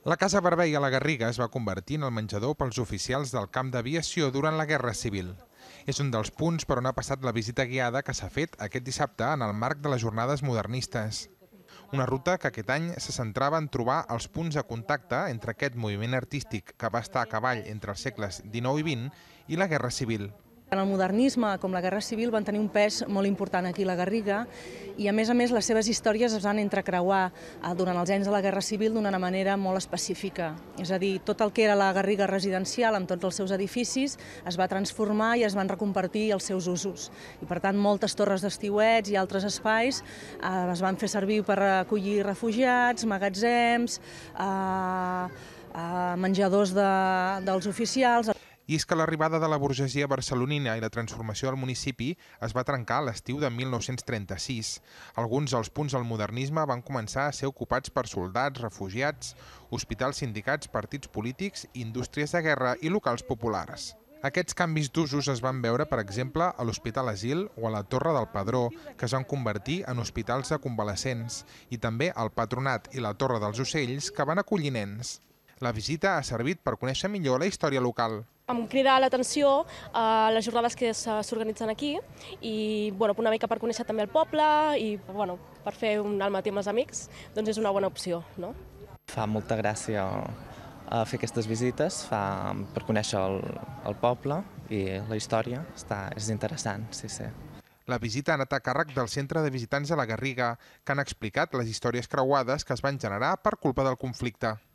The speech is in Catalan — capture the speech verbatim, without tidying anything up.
La Casa Barbey a la Garriga es va convertir en el menjador pels oficials del camp d'aviació durant la Guerra Civil. És un dels punts per on ha passat la visita guiada que s'ha fet aquest dissabte en el marc de les jornades modernistes. Una ruta que aquest any se centrava en trobar els punts de contacte entre aquest moviment artístic que va estar a cavall entre els segles dinou i vint i la Guerra Civil. Tant el modernisme com la Guerra Civil van tenir un pes molt important aquí a la Garriga i, a més a més, les seves històries es van entrecreuar durant els anys de la Guerra Civil d'una manera molt específica. És a dir, tot el que era la Garriga residencial, amb tots els seus edificis, es va transformar i es van reconvertir els seus usos. I, per tant, moltes torres d'estiuets i altres espais eh, es van fer servir per acollir refugiats, magatzems, eh, eh, menjadors de, dels oficials. I és que l'arribada de la burgesia barcelonina i la transformació del municipi es va trencar a l'estiu de mil nou-cents trenta-sis. Alguns dels punts del modernisme van començar a ser ocupats per soldats, refugiats, hospitals sindicats, partits polítics, indústries de guerra i locals populars. Aquests canvis d'usos es van veure, per exemple, a l'Hospital Asil o a la Torre del Padró, que es van convertir en hospitals de convalescents, i també al Patronat i la Torre dels Ocells, que van acollir nens. La visita ha servit per conèixer millor la història local. Em crida l'atenció a les jornades que s'organitzen aquí i bueno, una mica per conèixer també el poble i bueno, per fer un al matí amb els amics, doncs és una bona opció, no? Fa molta gràcia fer aquestes visites, fa per conèixer el, el poble i la història, està, és interessant, sí, sí. La visita ha anat a càrrec del Centre de Visitants de la Garriga, que han explicat les històries creuades que es van generar per culpa del conflicte.